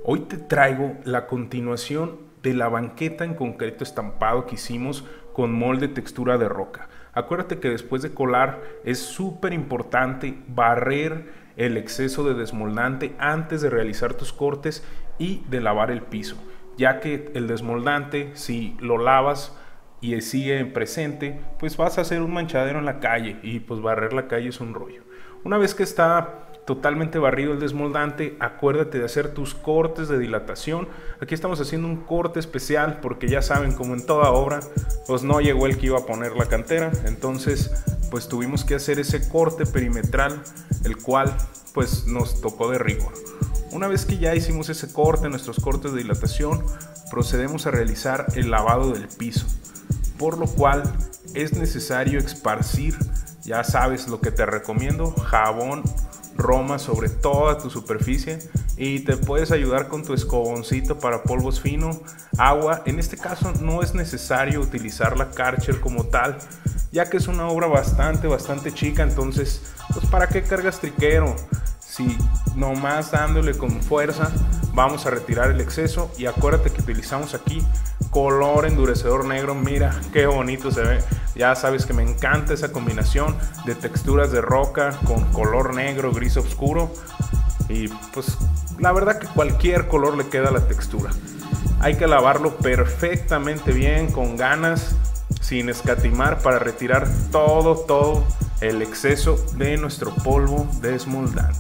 Hoy te traigo la continuación de la banqueta en concreto estampado que hicimos con molde textura de roca. Acuérdate que después de colar es súper importante barrer el exceso de desmoldante antes de realizar tus cortes y de lavar el piso, ya que el desmoldante, si lo lavas y sigue presente, pues vas a hacer un manchadero en la calle y pues barrer la calle es un rollo. Una vez que está totalmente barrido el desmoldante, acuérdate de hacer tus cortes de dilatación. Aquí estamos haciendo un corte especial porque ya saben, como en toda obra, pues no llegó el que iba a poner la cantera, entonces pues tuvimos que hacer ese corte perimetral, el cual pues nos tocó de rigor. Una vez que ya hicimos ese corte, nuestros cortes de dilatación, procedemos a realizar el lavado del piso, por lo cual es necesario esparcir, ya sabes lo que te recomiendo, jabón Roma sobre toda tu superficie, y te puedes ayudar con tu escoboncito para polvos finos, agua. En este caso no es necesario utilizar la Karcher como tal, ya que es una obra bastante chica, entonces pues para qué cargas triquero, si nomás dándole con fuerza vamos a retirar el exceso. Y acuérdate que utilizamos aquí color endurecedor negro, mira qué bonito se ve. Ya sabes que me encanta esa combinación de texturas de roca con color negro, gris oscuro, y pues la verdad que cualquier color le queda a la textura. Hay que lavarlo perfectamente bien, con ganas, sin escatimar, para retirar todo el exceso de nuestro polvo desmoldante.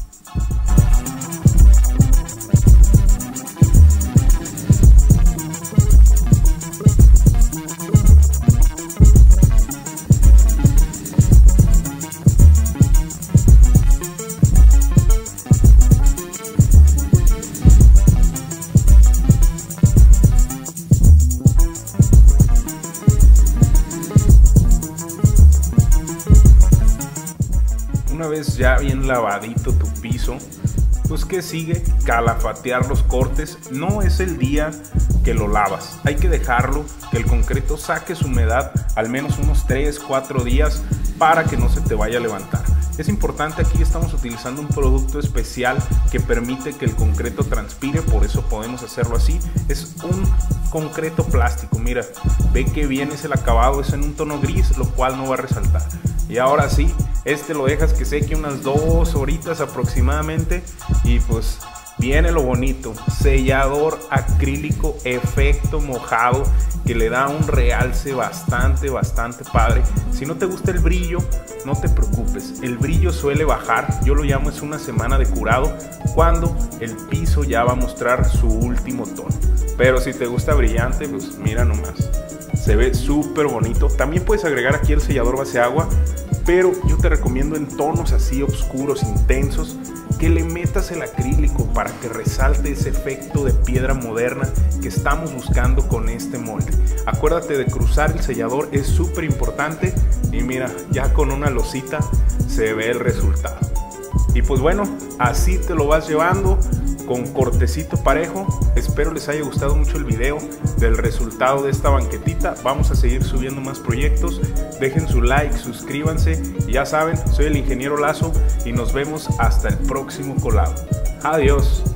Una vez ya bien lavadito tu piso, pues que sigue, calafatear los cortes. No es el día que lo lavas, hay que dejarlo que el concreto saque su humedad al menos unos 3-4 días para que no se te vaya a levantar. Es importante, aquí estamos utilizando un producto especial que permite que el concreto transpire, por eso podemos hacerlo así. Es un concreto plástico, mira, ve que bien es el acabado, es en un tono gris, lo cual no va a resaltar. Y ahora sí, este lo dejas que seque unas 2 horitas aproximadamente, y pues viene lo bonito, sellador acrílico efecto mojado, que le da un realce bastante padre. Si no te gusta el brillo, no te preocupes, el brillo suele bajar, yo lo llamo es una semana de curado, cuando el piso ya va a mostrar su último tono. Pero si te gusta brillante, pues mira nomás, se ve súper bonito. También puedes agregar aquí el sellador base agua, pero yo te recomiendo en tonos así oscuros, intensos, que le metas el acrílico para que resalte ese efecto de piedra moderna que estamos buscando con este molde. Acuérdate de cruzar el sellador, es súper importante, y mira, ya con una losita se ve el resultado. Y pues bueno, así te lo vas llevando con cortecito parejo. Espero les haya gustado mucho el video del resultado de esta banquetita. Vamos a seguir subiendo más proyectos. Dejen su like, suscríbanse. Y ya saben, soy el ingeniero Lazo y nos vemos hasta el próximo colado. Adiós.